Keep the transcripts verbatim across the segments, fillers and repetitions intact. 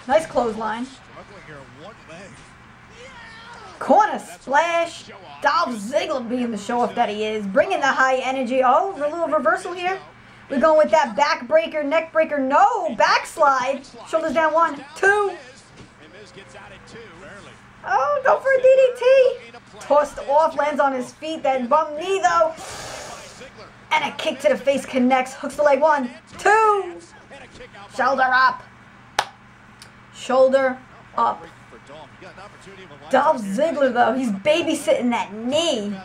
Nice clothesline. Corner splash. Dolph Ziggler being the show-off that he is. Bringing the high energy. Oh, a little reversal here. We're going with that back breaker, neck breaker. No, backslide. Shoulders down. One, two. Oh, go for a D D T. Tossed off, lands on his feet. That bum knee, though. And a kick to the face connects. Hooks the leg. One, two. Shoulder up. Shoulder up. Dolph Ziggler, though, he's babysitting that knee.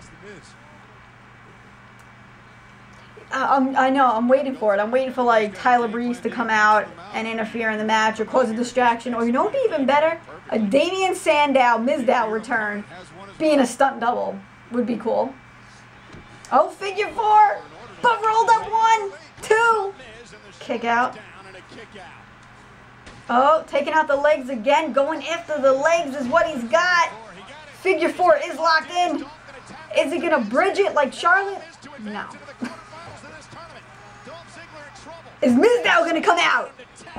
Uh, I know, I'm waiting for it. I'm waiting for, like, Tyler Breeze to come out and interfere in the match or cause a distraction. Or, you know what would be even better? A Damien Sandow, Mizdow return. Being a stunt double would be cool. Oh, figure four. But rolled up one, two. Kick out. Oh, taking out the legs again. Going after the legs is what he's got. Figure four is locked in. Is he going to bridge it like Charlotte? No. Is Mizdow going to come out?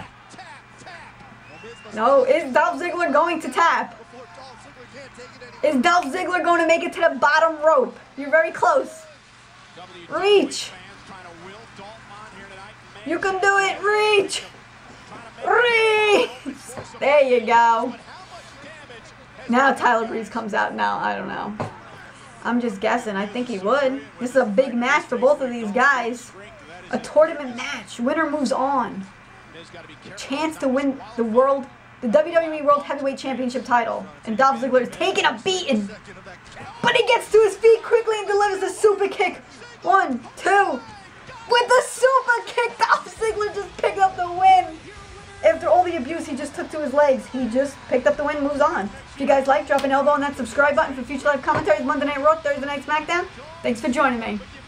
No. Is Dolph Ziggler going to tap? Is Dolph Ziggler going to make it to the bottom rope? You're very close. Reach. You can do it. Reach. Reach. There you go. Now Tyler Breeze comes out. Now, I don't know. I'm just guessing. I think he would. This is a big match for both of these guys. A tournament match. Winner moves on. Chance to win the world, the W W E World Heavyweight Championship title. And Dolph Ziggler is taking a beating. But he gets to his feet quickly and delivers a super kick. One, two. With the super kick, Dolph Ziggler just picked up the win. After all the abuse he just took to his legs, he just picked up the win and moves on. If you guys like, drop an elbow on that subscribe button for future live commentaries, Monday Night Raw, Thursday Night SmackDown. Thanks for joining me.